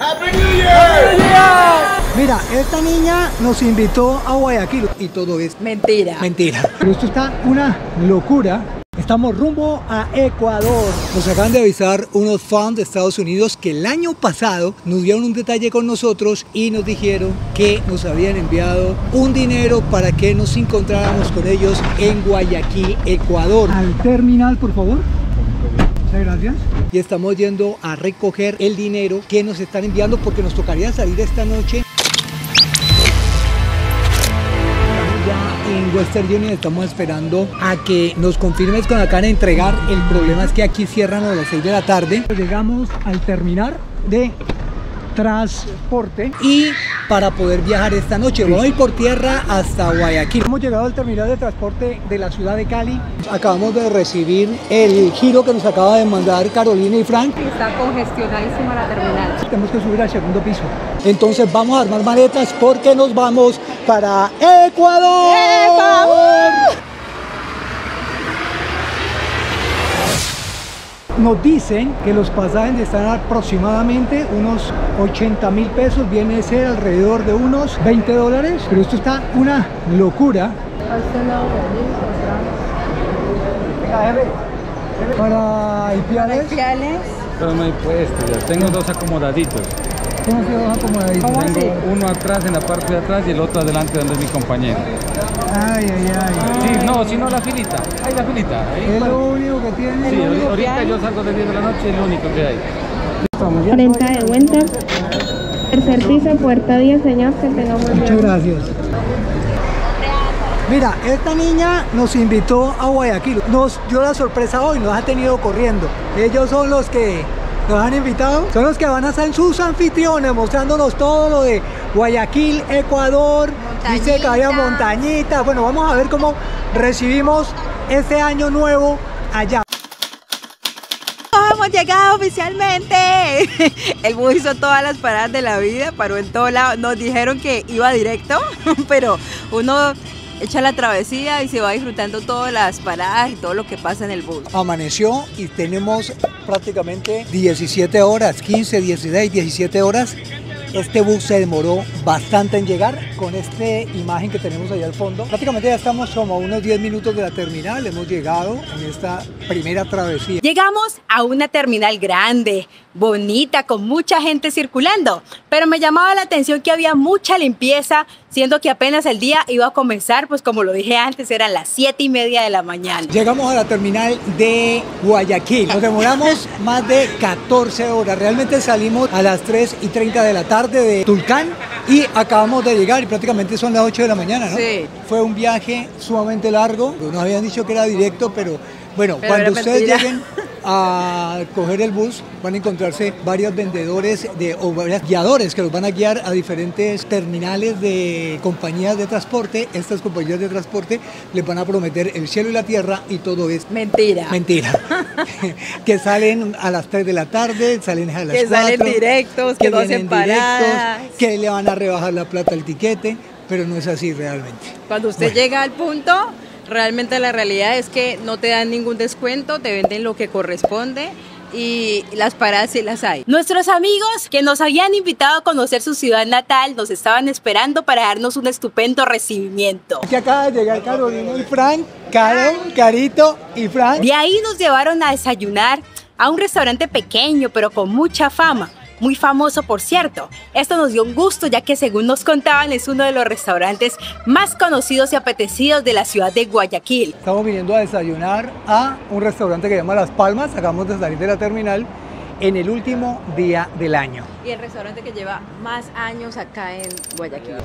¡Happy New Year! Mira, esta niña nos invitó a Guayaquil y todo es mentira. Mentira. Pero esto está una locura. Estamos rumbo a Ecuador. Nos acaban de avisar unos fans de Estados Unidos que el año pasado nos dieron un detalle con nosotros y nos dijeron que nos habían enviado un dinero para que nos encontráramos con ellos en Guayaquil, Ecuador. Al terminal, por favor. Muchas gracias. Y estamos yendo a recoger el dinero que nos están enviando porque nos tocaría salir esta noche. En Western Union estamos esperando a que nos confirmes cuando acaban de entregar. El problema es que aquí cierran a las 6 de la tarde. Llegamos al terminal de transporte y para poder viajar esta noche vamos a ir por tierra hasta Guayaquil. Hemos llegado al terminal de transporte de la ciudad de Cali. Acabamos de recibir el giro que nos acaba de mandar Carolina y Frank. Está congestionadísima la terminal. Tenemos que subir al segundo piso. Entonces vamos a armar maletas porque nos vamos para Ecuador. Nos dicen que los pasajes están aproximadamente unos 80.000 pesos, viene a ser alrededor de unos 20 dólares, pero esto está una locura. Para Ipiales. Pero no hay puestos, ya tengo dos acomodaditos. ¿Cómo se va a acomodar? Tengo uno atrás en la parte de atrás y el otro adelante donde es mi compañero. Ay. Sí, no, si no la filita, hay la filita. Ahí es lo único que tiene. Sí, ahorita yo salgo de 10 de la noche y es lo único que hay. 40 de cuenta. Tercer piso, puerta 10, señor, que tengamos bien. Muchas gracias. Mira, esta niña nos invitó a Guayaquil. Nos dio la sorpresa hoy, nos ha tenido corriendo. Ellos son los que nos han invitado, son los que van a ser sus anfitriones, mostrándonos todo lo de Guayaquil, Ecuador. Montañita. Dice que había montañitas. Bueno, vamos a ver cómo recibimos este año nuevo allá. Hemos llegado oficialmente. El bus hizo todas las paradas de la vida, paró en todo lado. Nos dijeron que iba directo, pero uno echa la travesía y se va disfrutando todas las paradas y todo lo que pasa en el bus. Amaneció y tenemos prácticamente 17 horas, 15, 16, 17 horas. Este bus se demoró bastante en llegar con esta imagen que tenemos allá al fondo. Prácticamente ya estamos como a unos 10 minutos de la terminal. Hemos llegado en esta primera travesía. Llegamos a una terminal grande, bonita, con mucha gente circulando, pero me llamaba la atención que había mucha limpieza, siendo que apenas el día iba a comenzar, pues como lo dije antes, eran las 7:30 de la mañana. Llegamos a la terminal de Guayaquil. Nos demoramos más de 14 horas. Realmente salimos a las 3:30 de la tarde de Tulcán y acabamos de llegar y prácticamente son las 8 de la mañana, ¿no? Sí. Fue un viaje sumamente largo. Nos habían dicho que era directo, pero bueno, Pero cuando era ustedes mentira. lleguen a coger el bus van a encontrarse varios vendedores o varios guiadores que los van a guiar a diferentes terminales de compañías de transporte. Estas compañías de transporte les van a prometer el cielo y la tierra y todo es Mentira. que salen a las 3 de la tarde, salen a las 4, Que salen directos, que no hacen vienen paradas. que le van a rebajar la plata al tiquete, pero no es así realmente. Cuando usted llega al punto, realmente la realidad es que no te dan ningún descuento, te venden lo que corresponde y las paradas sí las hay. Nuestros amigos que nos habían invitado a conocer su ciudad natal nos estaban esperando para darnos un estupendo recibimiento. Aquí acaba de llegar Carolina y Frank, Carito y Frank. De ahí nos llevaron a desayunar a un restaurante pequeño pero con mucha fama. Muy famoso, por cierto. Esto nos dio un gusto, ya que según nos contaban es uno de los restaurantes más conocidos y apetecidos de la ciudad de Guayaquil. Estamos viniendo a desayunar a un restaurante que se llama Las Palmas. Acabamos de salir de la terminal en el último día del año. Y el restaurante que lleva más años acá en Guayaquil.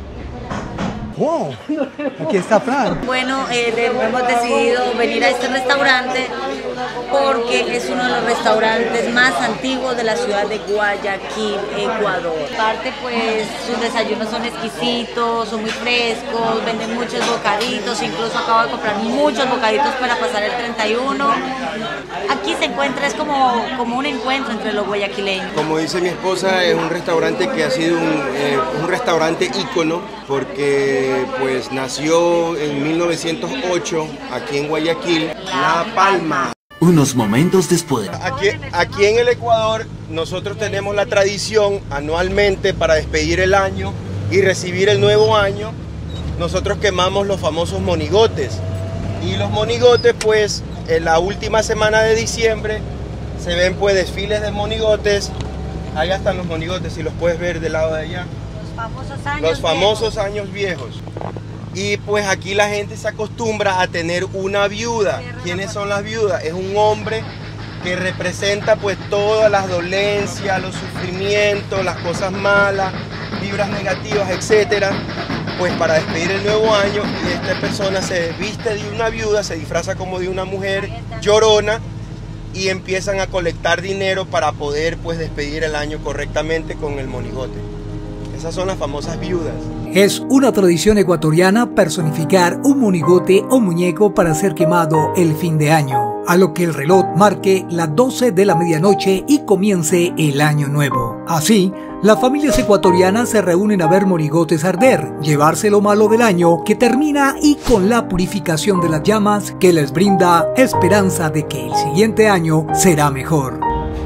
¡Wow! Aquí está Frank. Bueno, hemos decidido venir a este restaurante porque es uno de los restaurantes más antiguos de la ciudad de Guayaquil, Ecuador. Aparte, pues sus desayunos son exquisitos, son muy frescos, venden muchos bocaditos, incluso acabo de comprar muchos bocaditos para pasar el 31. Aquí se encuentra, es como un encuentro entre los guayaquileños. Como dice mi esposa, es un restaurante que ha sido un restaurante ícono porque pues nació en 1908 aquí en Guayaquil, La Palma. Unos momentos después. Aquí en el Ecuador nosotros tenemos la tradición anualmente para despedir el año y recibir el nuevo año. Nosotros quemamos los famosos monigotes. Y los monigotes, pues, en la última semana de diciembre se ven pues desfiles de monigotes. Allá están los monigotes, si los puedes ver del lado de allá. Los famosos años viejos. Y pues aquí la gente se acostumbra a tener una viuda. ¿Quiénes son las viudas? Es un hombre que representa pues todas las dolencias, los sufrimientos, las cosas malas, vibras negativas, etcétera. Pues para despedir el nuevo año, y esta persona se viste de una viuda, se disfraza como de una mujer llorona y empiezan a colectar dinero para poder pues despedir el año correctamente con el monigote. Esas son las famosas viudas. Es una tradición ecuatoriana personificar un monigote o muñeco para ser quemado el fin de año, a lo que el reloj marque las 12 de la medianoche y comience el año nuevo. Así, las familias ecuatorianas se reúnen a ver monigotes arder, llevarse lo malo del año que termina y con la purificación de las llamas que les brinda esperanza de que el siguiente año será mejor.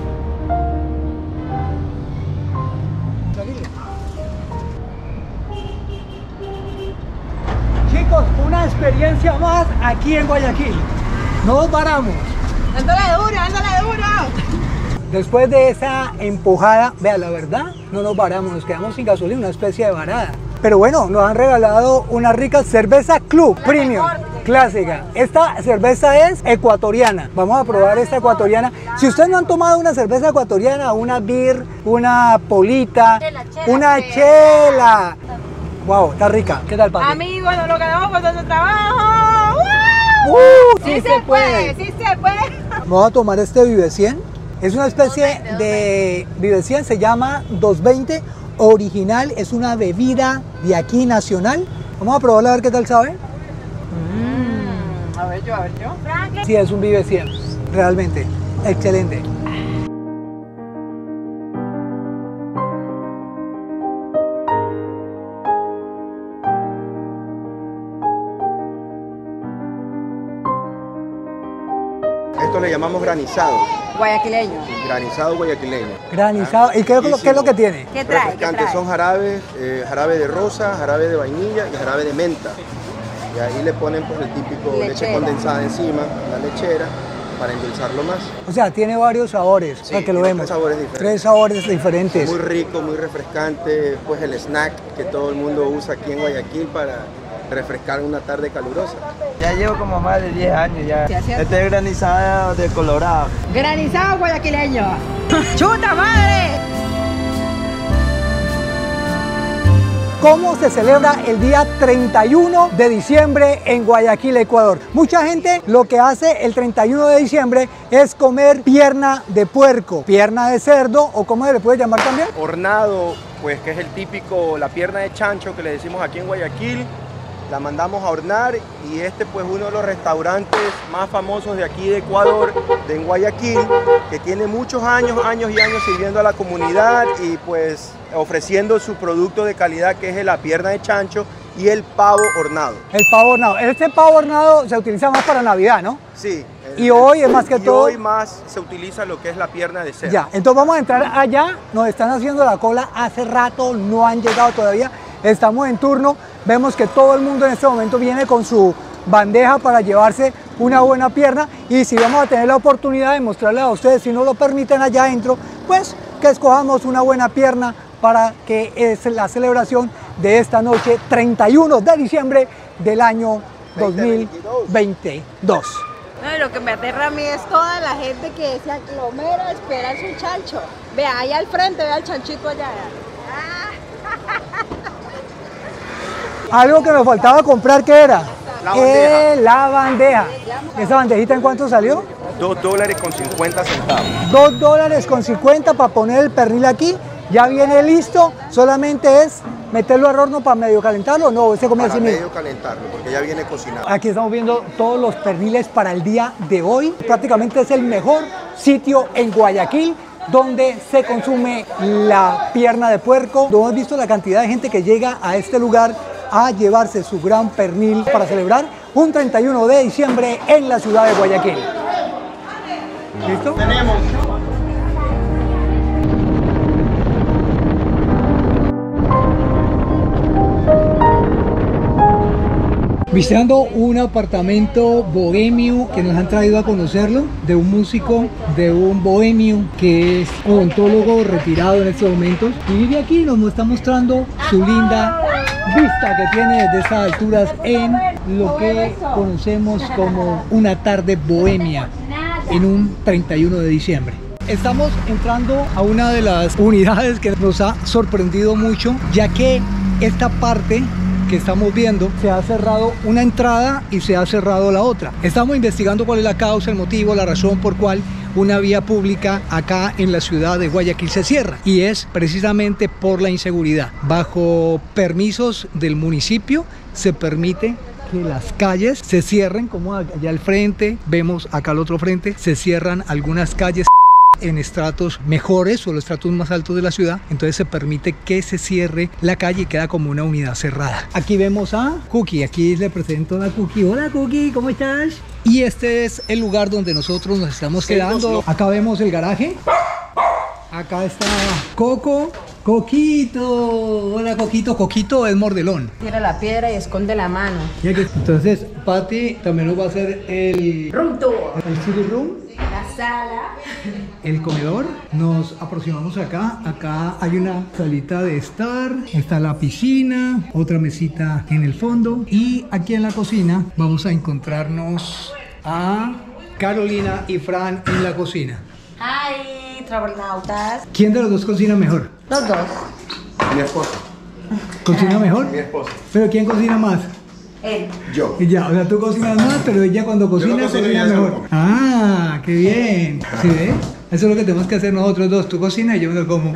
Chicos, una experiencia más aquí en Guayaquil. No nos paramos. ¡Ándale duro, ándale duro! Después de esa empujada, vea, la verdad, no nos paramos, nos quedamos sin gasolina, una especie de varada. Pero bueno, nos han regalado una rica cerveza Club Premium, clásica. Esta cerveza es ecuatoriana. Vamos a probar esta ecuatoriana. Si ustedes no han tomado una cerveza ecuatoriana, una beer, una polita, una chela. Wow, está rica. ¿Qué tal, papi? Amigos, nos lo ganamos por nuestro trabajo. Sí se puede. Sí se puede. Vamos a tomar este Vive 100. Es una especie de Vive 100, se llama 220, original, es una bebida de aquí nacional. Vamos a probarla a ver qué tal sabe. A ver yo. Sí, es un Vive 100, realmente, excelente. Esto le llamamos granizado. Guayaquileño. Granizado guayaquileño. Granizado. ¿Y qué es lo que tiene? ¿Qué trae? Refrescantes son jarabes, jarabe de rosa, jarabe de vainilla y jarabe de menta. Y ahí le ponen pues el típico leche condensada encima, la lechera, para endulzarlo más. O sea, tiene varios sabores, Sí, para que lo tiene vemos. 3 sabores diferentes. 3 sabores diferentes. Muy rico, muy refrescante, pues el snack que todo el mundo usa aquí en Guayaquil para refrescar una tarde calurosa. Ya llevo como más de 10 años ya. Sí, Este es granizado de Colorado. Granizado guayaquileño. ¡Chuta madre! ¿Cómo se celebra el día 31 de diciembre en Guayaquil, Ecuador? Mucha gente lo que hace el 31 de diciembre es comer pierna de puerco, pierna de cerdo o ¿cómo se le puede llamar también? Hornado, pues que es el típico, la pierna de chancho que le decimos aquí en Guayaquil. La mandamos a hornar y pues uno de los restaurantes más famosos de aquí de Ecuador, de Guayaquil, que tiene muchos años sirviendo a la comunidad y pues ofreciendo su producto de calidad que es la pierna de chancho y el pavo hornado. El pavo hornado. Este pavo hornado se utiliza más para Navidad, ¿no? Sí. Y hoy es más que todo... hoy más se utiliza lo que es la pierna de cerdo. Ya, entonces vamos a entrar allá, nos están haciendo la cola hace rato, no han llegado todavía, estamos en turno, vemos que todo el mundo en este momento viene con su bandeja para llevarse una buena pierna y si vamos a tener la oportunidad de mostrarles a ustedes, si no lo permiten allá adentro, pues que escojamos una buena pierna para que es la celebración de esta noche 31 de diciembre del año 2022. No, lo que me aterra a mí es toda la gente que se aglomera a esperar su chancho. Vea, ahí al frente, vea el chanchito allá. Algo que me faltaba comprar, ¿qué era? La bandeja. La bandeja. ¿Esa bandejita en cuánto salió? $2.50. $2.50 para poner el pernil aquí. Ya viene listo, solamente es meterlo al horno para medio calentarlo, no, se come así mismo. Medio calentarlo, porque ya viene cocinado. Aquí estamos viendo todos los perniles para el día de hoy. Prácticamente es el mejor sitio en Guayaquil donde se consume la pierna de puerco. Hemos visto la cantidad de gente que llega a este lugar a llevarse su gran pernil para celebrar un 31 de diciembre en la ciudad de Guayaquil. ¿Listo? Tenemos. Visitando un apartamento bohemio que nos han traído a conocerlo, de un músico, de un bohemio que es odontólogo retirado en estos momentos y vive aquí. Nos está mostrando su linda vista que tiene desde esas alturas en lo que conocemos como una tarde bohemia en un 31 de diciembre. Estamos entrando a una de las unidades que nos ha sorprendido mucho, ya que esta parte que estamos viendo, se ha cerrado una entrada y se ha cerrado la otra. Estamos investigando cuál es la causa, el motivo, la razón por cual una vía pública acá en la ciudad de Guayaquil se cierra, y es precisamente por la inseguridad. Bajo permisos del municipio se permite que las calles se cierren, como allá al frente, vemos acá al otro frente, se cierran algunas calles en estratos mejores o los estratos más altos de la ciudad, entonces se permite que se cierre la calle y queda como una unidad cerrada. Aquí vemos a Cookie, aquí le presento a Cookie. Hola Cookie, ¿cómo estás? Y este es el lugar donde nosotros nos estamos quedando. Acá vemos el garaje, acá está Coco. Coquito, hola Coquito. Coquito es mordelón. Tira la piedra y esconde la mano. Entonces Patty también nos va a hacer el Room tour. el city room, La sala. el comedor. Nos aproximamos acá. Acá hay una salita de estar, está la piscina, otra mesita en el fondo, y aquí en la cocina vamos a encontrarnos a Carolina y Fran en la cocina. Hi, travelnautas. ¿Quién de los dos cocina mejor? Los dos. Mi esposa. ¿Cocina mejor? Mi esposa. ¿Pero quién cocina más? Él. Yo. Y ya, o sea, tú cocinas más, pero ella cuando cocina, no cocino y cocina ella se lo mejor. come. Ah, qué bien. ¿Sí ve? Eso es lo que tenemos que hacer nosotros dos. Tú cocinas y yo me lo como.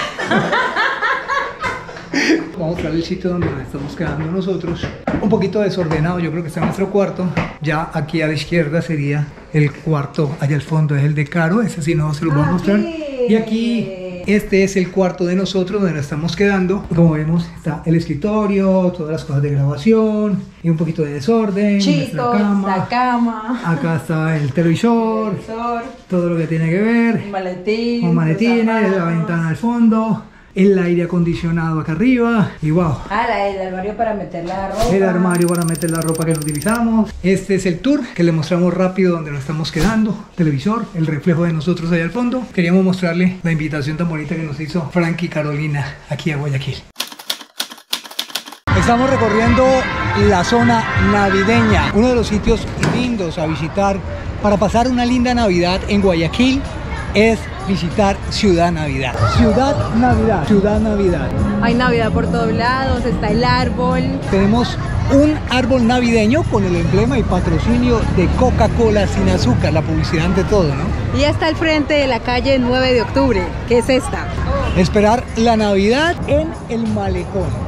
Vamos a mostrar el sitio donde nos estamos quedando nosotros. Un poquito desordenado, yo creo que está en nuestro cuarto. Ya aquí a la izquierda sería el cuarto, allá al fondo es el de Caro, ese sí no se lo voy a mostrar. Y aquí, este es el cuarto de nosotros donde nos estamos quedando. Como vemos, está el escritorio, todas las cosas de grabación y un poquito de desorden. Chito, la cama. Acá está el televisor, todo lo que tiene que ver. Un maletín. Con maletines, la ventana al fondo, el aire acondicionado acá arriba y wow. Ah, el armario para meter la ropa. El armario para meter la ropa que no utilizamos. Este es el tour que le mostramos rápido donde nos estamos quedando. Televisor, el reflejo de nosotros allá al fondo. Queríamos mostrarle la invitación tan bonita que nos hizo Frank y Carolina aquí a Guayaquil. Estamos recorriendo la zona navideña, uno de los sitios lindos a visitar para pasar una linda Navidad en Guayaquil es visitar Ciudad Navidad. Ciudad Navidad, Ciudad Navidad. Hay Navidad por todos lados, está el árbol. Tenemos un árbol navideño con el emblema y patrocinio de Coca-Cola sin azúcar, la publicidad ante todo, ¿no? Y ya está al frente de la calle 9 de octubre, que es esta. Esperar la Navidad en el malecón.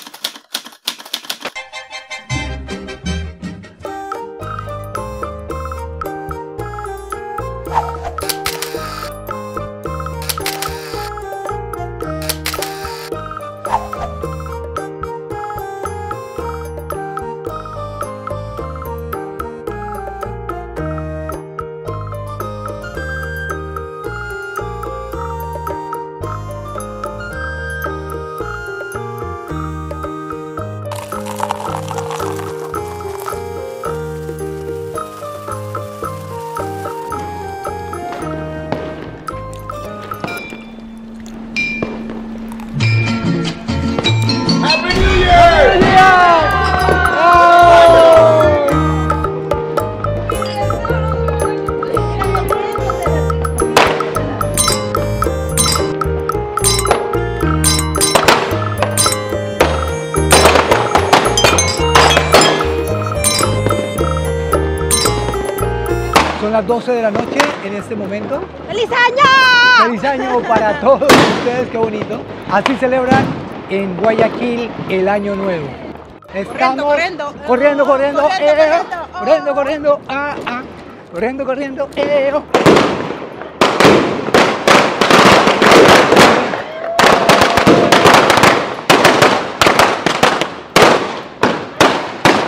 Son las 12 de la noche en este momento. ¡Feliz año! ¡Feliz año para todos ustedes! ¡Qué bonito! Así celebran en Guayaquil el Año Nuevo. Estamos corriendo. corriendo, corriendo, Corriendo, corriendo, corriendo, corriendo,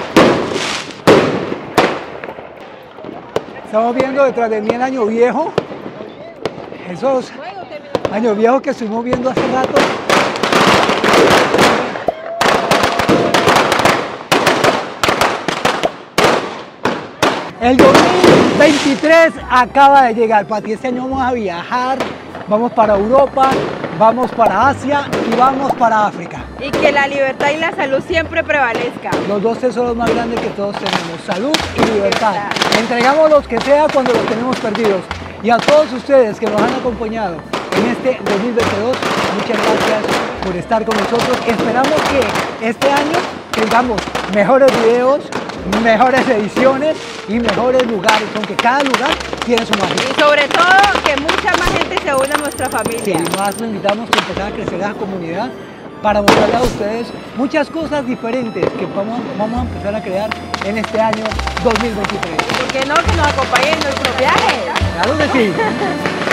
Estamos viendo detrás de mí el Año Viejo. esos años viejos que estuvimos viendo hace rato. El 2023 acaba de llegar, Pati. Este año vamos a viajar, vamos para Europa, vamos para Asia y vamos para África. Y que la libertad y la salud siempre prevalezca. Los dos tesoros más grandes que todos tenemos, salud y libertad. Entregamos los que sea cuando los tenemos perdidos. Y a todos ustedes que nos han acompañado en este 2022, muchas gracias por estar con nosotros. Esperamos que este año tengamos mejores videos, mejores ediciones y mejores lugares, aunque cada lugar tiene su magia. Y sobre todo que mucha más gente se una a nuestra familia. Sí, más lo invitamos a empezar a crecer la comunidad para mostrarles a ustedes muchas cosas diferentes que vamos a empezar a crear en este año 2023. ¿Por qué no? Que nos acompañen en nuestros viajes. Claro que sí.